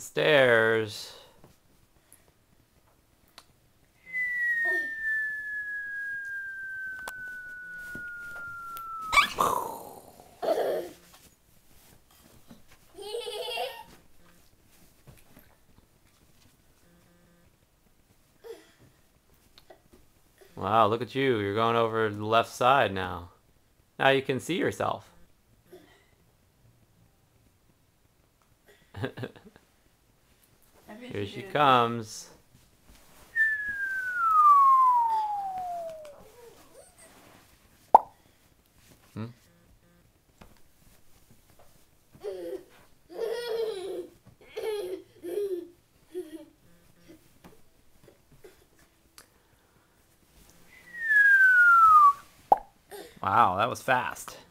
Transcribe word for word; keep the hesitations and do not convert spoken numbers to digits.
stairs. Wow, look at you. You're going over the left side now. Now you can see yourself. Here she comes. Hmm? Wow, that was fast.